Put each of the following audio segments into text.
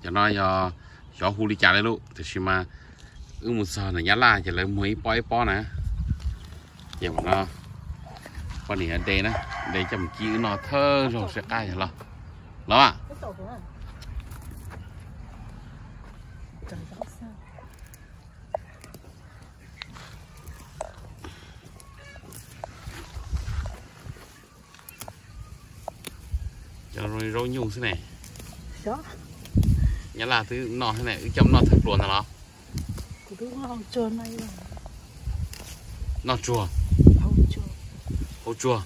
cho nó cho hù đi chả đấy luôn thì xí mà một giờ là nhá la chỉ lấy mấy po nè giờ mà nó con này ở đây nè đây chầm chữ nó thơ rồi sẽ cay hả lo ạ cho rồi rau nhung thế này nhá là thứ nọ thế này chấm nọ thật luôn hả nó nó chua này nọ chua hậu chua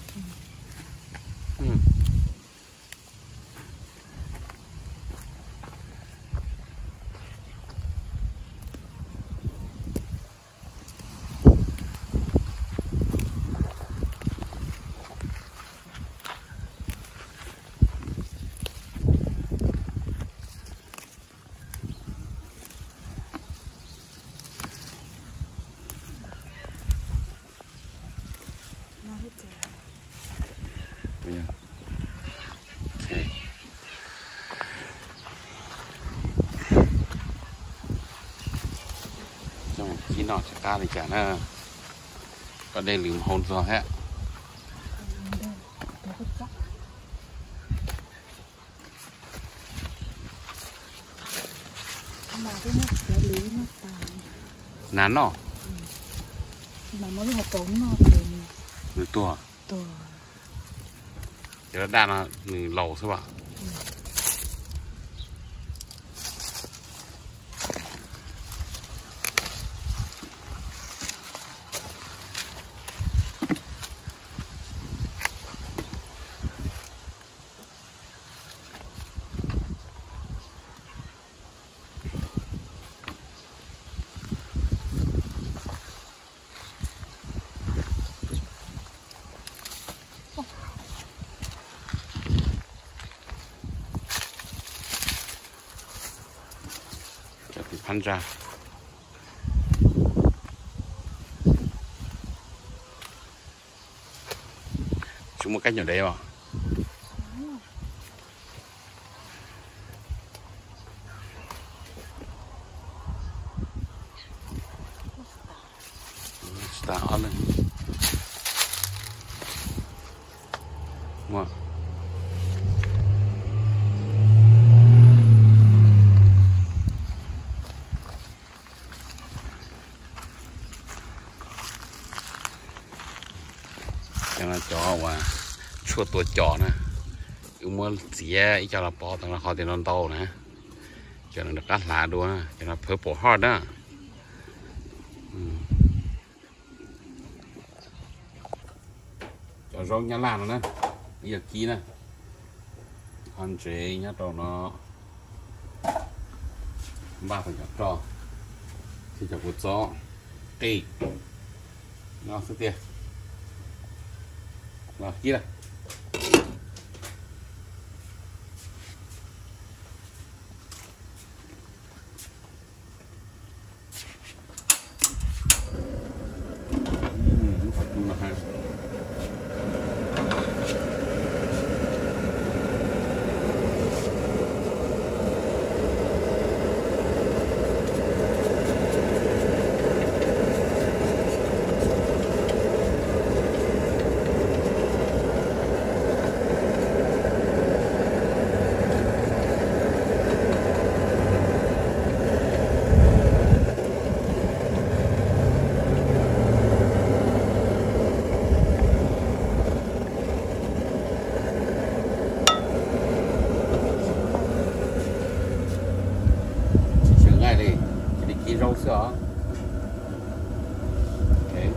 khi nọ sẽ ca thì chả nè có đây lửng hồn rồi hết nán nó mà nó là tốn nó từ tua cái đó đa là lẩu thôi bạn ăn ra chúng một cách nhỏ đấy mà start lên là chó và chua tuổi chó nè, mua dẻ cho là bỏ tao là họ tiền non tàu nè, cho nó được cắt lá đua nè, cho nó purple heart đó, cho rong nhá lan nè, giờ kia nè, con chế nhá trâu nó 3 phần trò, thì cho một gió, tì, nó sẽ tiền. Rồi, kia này. Rau sữa. Okay.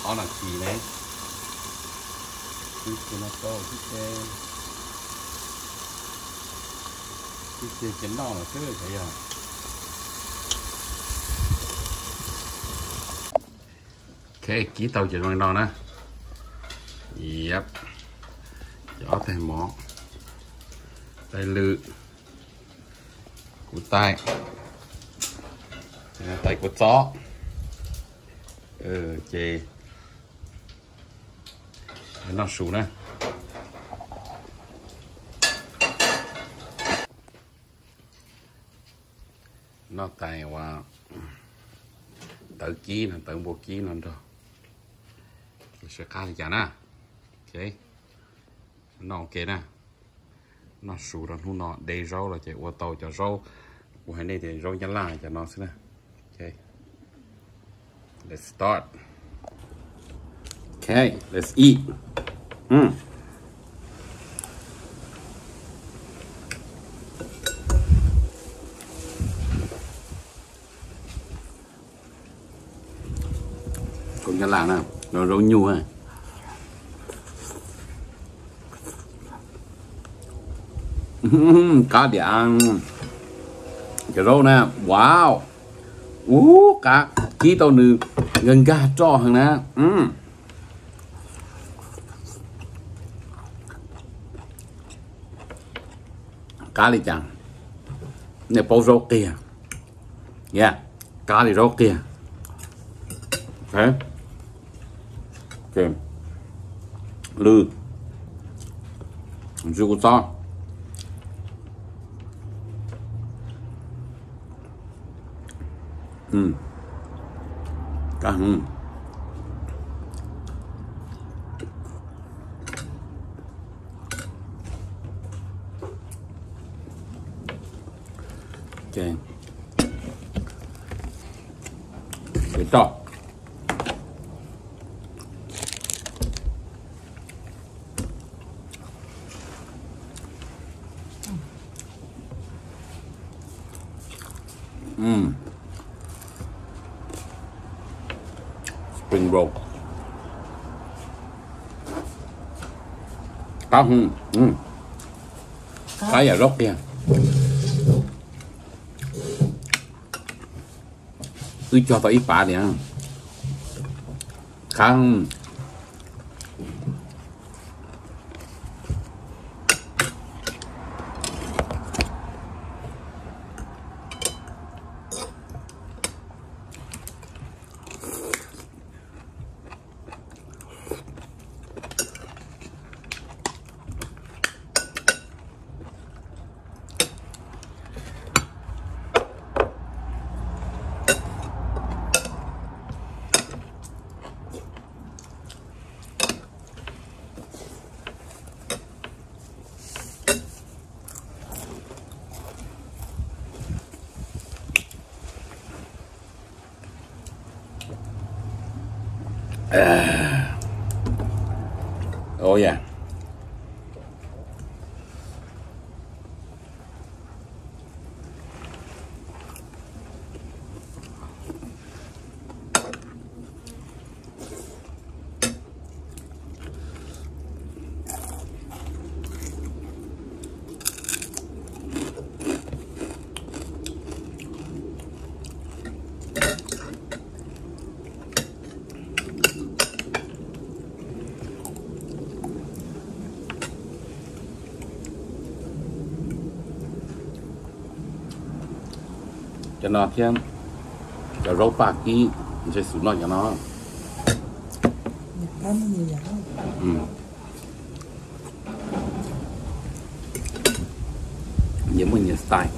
có là gì đấy cái nó to cái chén đỏ là thế rồi à. Ok, ký tàu chuyển bằng đòn nè. Yep. Gió thêm mỏ. Tay lự. Cú tay. Tay của chó. Chê. Nó sủ nè. Nó tay qua. Tự ký nè, tự bộ ký nè rồi. Sẽ khai chả nè. Ok. Nó ok nè. Nó sủ ra nó đầy rau là chạy qua tàu cho rau. Của hai này thì rau nhá lại cho nó xem nè. Ok. Let's start. Okay, let's eat. Cũng nhá lại nè. Nó rau nhu à. Cá điện cái rau nè, wow, cá ký tàu nữ gần gà cho hàng nè, cá đi chẳng, này bao rau kia, yeah, cá đi rau kia, ok, ok, lư, rau sao? Cá ok để cho spring roll cá cá giả rốc kìa cứ cho tao ít bả đi ha cá oh yeah. Cho nó thêm cho rau bạc kí sẽ sụn nó cho nó giống như nhiều style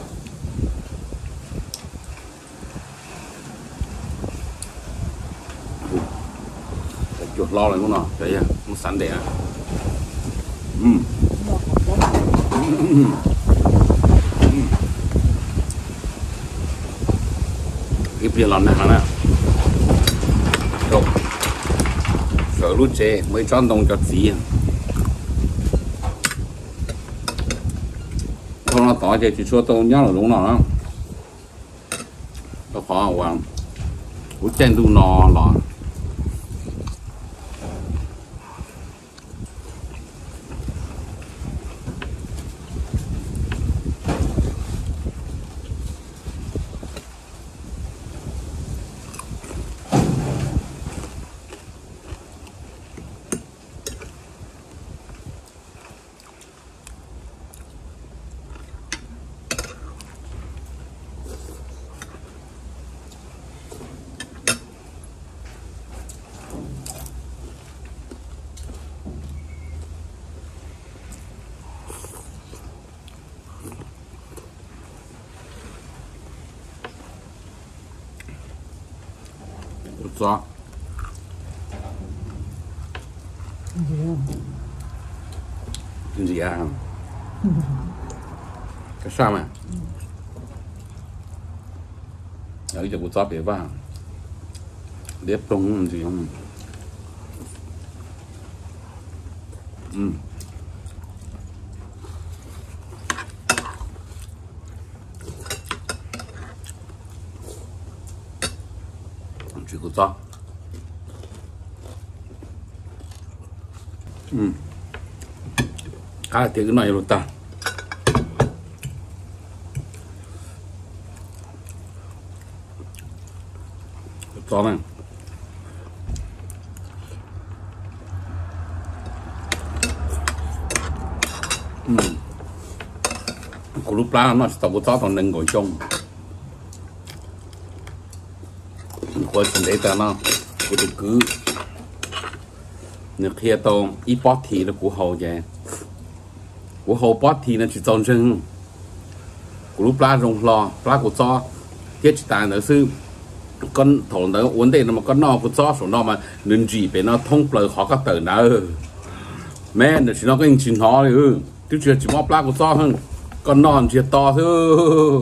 chuột lo lại cũng nó đấy à nó sẵn để à cái bia lon này hả rồi sợ lút chè mới chọn đồng cho gì không nó tỏ thì chỉ cho tôi nhớ là đúng rồi nó khó quá cú chen tu nò lò gió cái gì à cái sao mà ở giờ của gió bé ba đếp trong gì không chỉ có gió cá thì cái này luôn ta gió này có lúc lá nó tao có gió thằng nâng ngồi trong coi chuyện đấy ta nó có được cứ nếu khi tao ít bót thì là của hậu vậy của hậu bót thì nó chỉ tròn chân của lúc lá rồng lò lá của gió thiết chỉ tài nữa sư con thổ nó vấn đề là mà con nọ của gió số nọ mà nên chỉ phải nó thông bờ khó các tờ nào mẹ nó chỉ nó cái chuyện họ thì chứ chưa chỉ bóp lá của gió hơn con non chỉ to thôi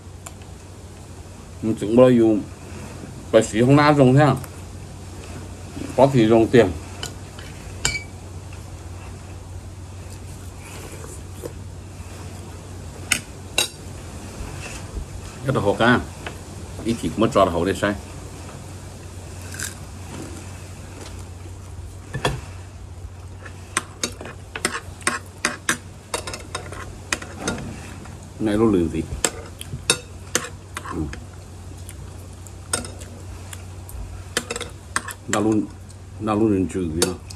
mình chúng bao dùng phải sử dụng lá rồng theo có thì rồng tiền cái đồ hộp á ít thịt mất cho hộp để sai này nó lừa gì nào luôn lên trừ gì đó